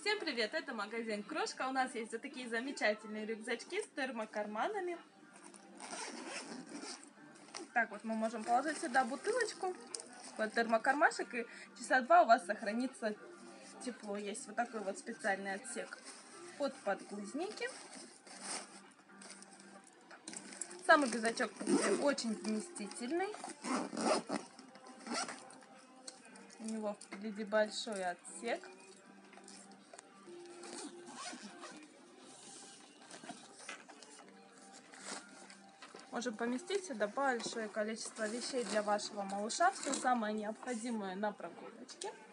Всем привет! Это магазин Крошка. У нас есть вот такие замечательные рюкзачки с термокарманами. Так вот мы можем положить сюда бутылочку, вот термокармашек, и часа 2 у вас сохранится тепло. Есть вот такой вот специальный отсек под подгузники. Сам рюкзачок очень вместительный. У него впереди большой отсек. Можем поместить сюда большое количество вещей для вашего малыша. Все самое необходимое на прогулочке.